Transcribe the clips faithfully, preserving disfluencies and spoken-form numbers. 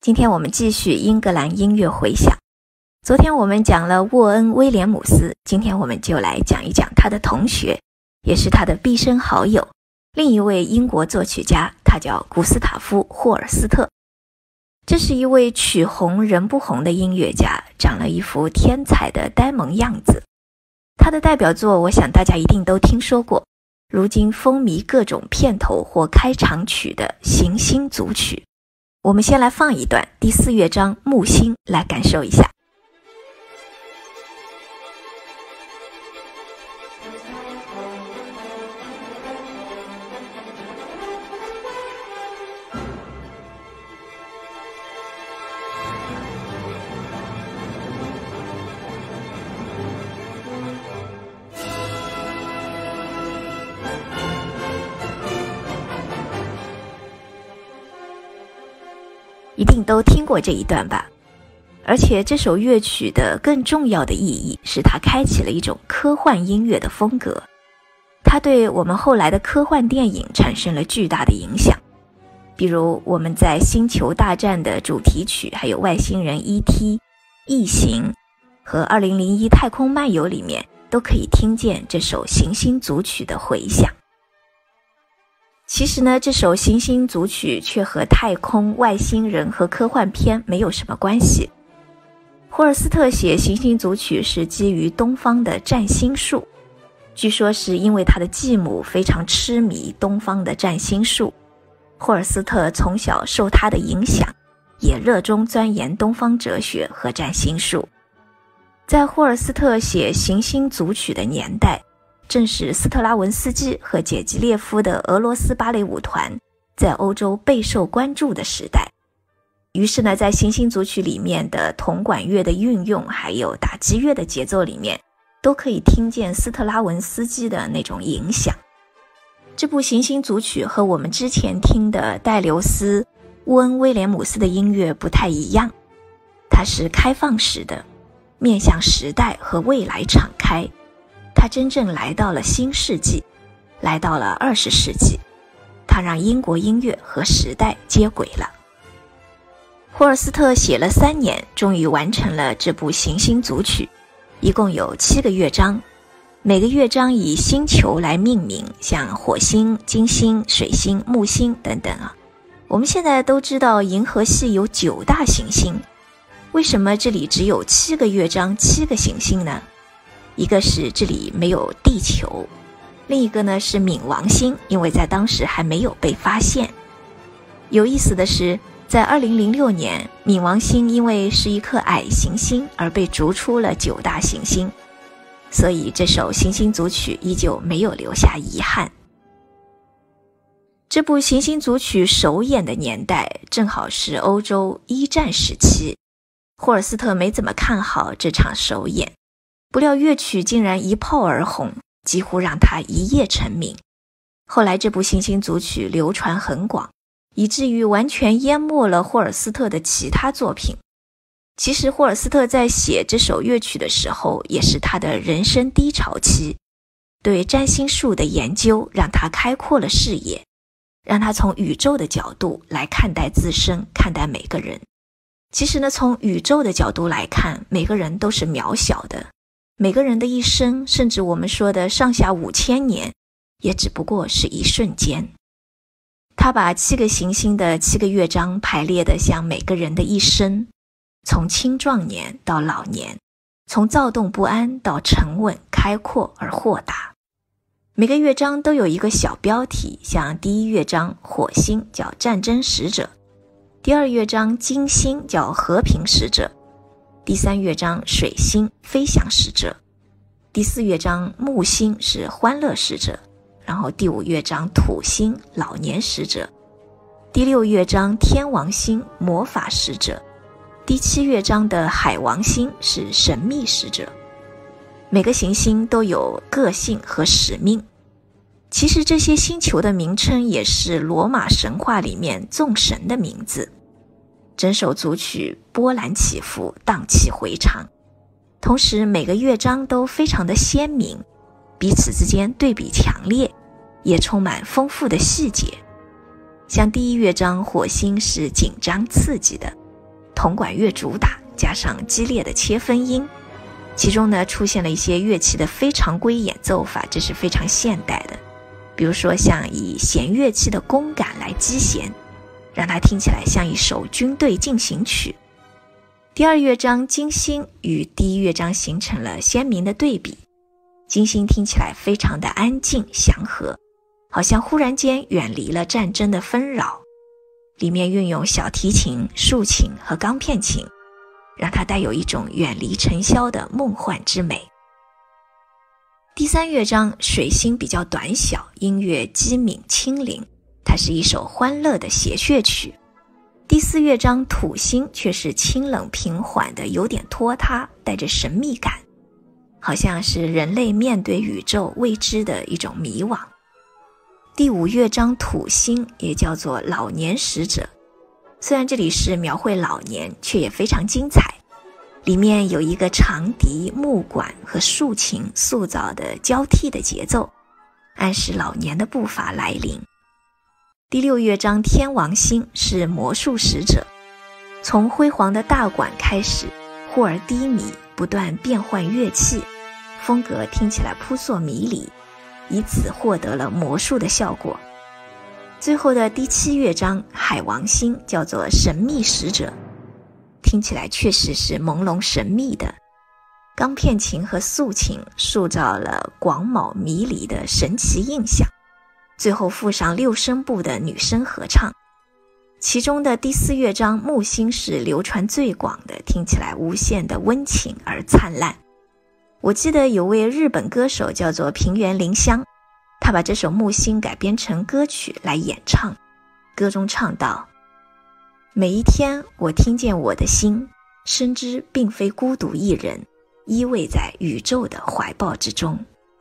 今天我们继续英格兰音乐回响。昨天我们讲了沃恩·威廉姆斯，今天我们就来讲一讲他的同学，也是他的毕生好友，另一位英国作曲家，他叫古斯塔夫·霍尔斯特。这是一位曲红人不红的音乐家，长了一副天才的呆萌样子。他的代表作我想大家一定都听说过，如今风靡各种片头或开场曲的行星组曲。我们先来放一段第四乐章木星来感受一下。一定都听过这一段吧？而且这首乐曲的更重要的意义是它开启了一种科幻音乐的风格，它对我们后来的科幻电影产生了巨大的影响。比如我们在星球大战的主题曲，还有外星人 E T、 异形和二零零一太空漫游里面都可以听见这首行星组曲的回响。其实呢，这首行星组曲却和太空、外星人和科幻片没有什么关系。霍尔斯特写行星组曲是基于东方的占星术，据说是因为他的继母非常痴迷东方的占星术，霍尔斯特从小受他的影响，也热衷钻研东方哲学和占星术。在霍尔斯特写行星组曲的年代，正是斯特拉文斯基和杰吉列夫的俄罗斯芭蕾舞团在欧洲备受关注的时代。于是呢，在行星组曲里面的铜管乐的运用，还有打击乐的节奏里面，都可以听见斯特拉文斯基的那种影响。这部行星组曲和我们之前听的戴留斯、沃恩·威廉姆斯的音乐不太一样，它是开放式的，面向时代和未来敞开。他真正来到了新世纪，来到了二十世纪，他让英国音乐和时代接轨了。霍尔斯特写了三年，终于完成了这部行星组曲，一共有七个乐章，每个乐章以星球来命名，像火星、金星、水星、木星等等啊。我们现在都知道银河系有九大行星，为什么这里只有七个乐章、七个行星呢？一个是这里没有地球，另一个呢是冥王星，因为在当时还没有被发现。有意思的是，在二零零六年，冥王星因为是一颗矮行星而被逐出了九大行星，所以这首行星组曲依旧没有留下遗憾。这部行星组曲首演的年代正好是欧洲一战时期，霍尔斯特没怎么看好这场首演，不料乐曲竟然一炮而红，几乎让他一夜成名。后来这部行星组曲流传很广，以至于完全淹没了霍尔斯特的其他作品。其实霍尔斯特在写这首乐曲的时候，也是他的人生低潮期。对占星术的研究让他开阔了视野，让他从宇宙的角度来看待自身，看待每个人。其实呢，从宇宙的角度来看，每个人都是渺小的，每个人的一生，甚至我们说的上下五千年，也只不过是一瞬间。他把七个行星的七个乐章排列得像每个人的一生，从青壮年到老年，从躁动不安到沉稳开阔而豁达。每个乐章都有一个小标题，像第一乐章火星叫战争使者，第二乐章金星叫和平使者，第三乐章水星飞翔使者，第四乐章木星是欢乐使者，然后第五乐章土星老年使者，第六乐章天王星魔法使者，第七乐章的海王星是神秘使者。每个行星都有个性和使命。其实这些星球的名称也是罗马神话里面众神的名字。整首组曲波澜起伏，荡气回肠，同时每个乐章都非常的鲜明，彼此之间对比强烈，也充满丰富的细节。像第一乐章火星是紧张刺激的， 铜管乐主打，加上激烈的切分音，其中呢出现了一些乐器的非常规演奏法，这是非常现代的。比如说像以弦乐器的弓杆来击弦，让它听起来像一首军队进行曲。第二乐章金星与第一乐章形成了鲜明的对比，金星听起来非常的安静祥和，好像忽然间远离了战争的纷扰，里面运用小提琴、竖琴和钢片琴，让它带有一种远离尘嚣的梦幻之美。第三乐章水星比较短小，音乐机敏轻灵，它是一首欢乐的谐谑曲。第四乐章土星却是清冷平缓的，有点拖沓，带着神秘感，好像是人类面对宇宙未知的一种迷惘。第五乐章土星也叫做老年使者，虽然这里是描绘老年，却也非常精彩，里面有一个长笛、木管和竖琴塑造的交替的节奏，暗示老年的步伐来临。第六乐章天王星是魔术使者，从辉煌的大管开始，忽而低迷，不断变换乐器，风格听起来扑朔迷离，以此获得了魔术的效果。最后的第七乐章海王星叫做神秘使者，听起来确实是朦胧神秘的，钢片琴和竖琴塑造了广袤迷离的神奇印象，最后附上六声部的女声合唱。其中的第四乐章木星是流传最广的，听起来无限的温情而灿烂。我记得有位日本歌手叫做平原绫香，他把这首木星改编成歌曲来演唱，歌中唱道：每一天我听见我的心，深知并非孤独一人，依偎在宇宙的怀抱之中。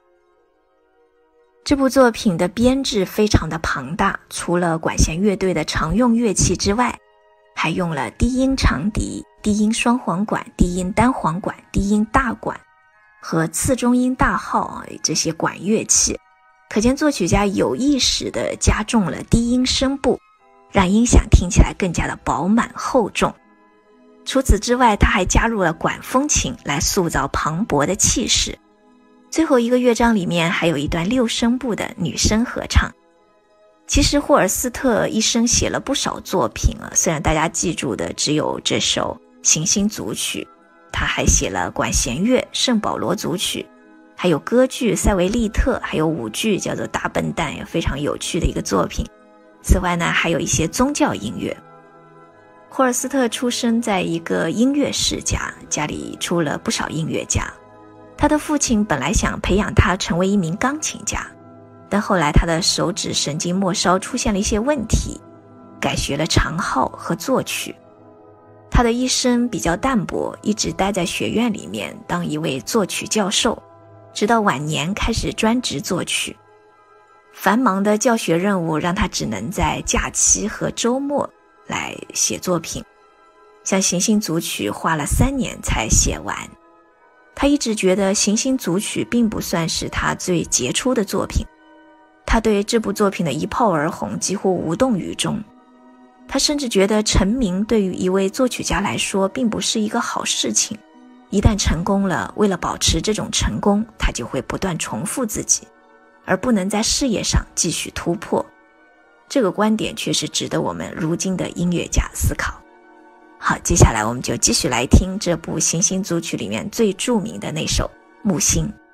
这部作品的编制非常的庞大，除了管弦乐队的常用乐器之外，还用了低音长笛、低音双簧管、低音单簧管、低音大管和次中音大号这些管乐器，可见作曲家有意识地加重了低音声部，让音响听起来更加的饱满厚重。除此之外，他还加入了管风琴来塑造磅礴的气势。最后一个乐章里面还有一段六声部的女声合唱。其实霍尔斯特一生写了不少作品啊，虽然大家记住的只有这首行星组曲，他还写了管弦乐圣保罗组曲，还有歌剧塞维利特，还有舞剧叫做大笨蛋，也非常有趣的一个作品。此外呢，还有一些宗教音乐。霍尔斯特出生在一个音乐世家，家里出了不少音乐家。他的父亲本来想培养他成为一名钢琴家，但后来他的手指神经末梢出现了一些问题，改学了长号和作曲。他的一生比较淡薄，一直待在学院里面当一位作曲教授，直到晚年开始专职作曲。繁忙的教学任务让他只能在假期和周末来写作品，像行星组曲花了三年才写完。他一直觉得行星组曲并不算是他最杰出的作品，他对这部作品的一炮而红几乎无动于衷。他甚至觉得成名对于一位作曲家来说并不是一个好事情，一旦成功了，为了保持这种成功，他就会不断重复自己，而不能在事业上继续突破。这个观点却是值得我们如今的音乐家思考。好，接下来我们就继续来听这部行星组曲里面最著名的那首木星。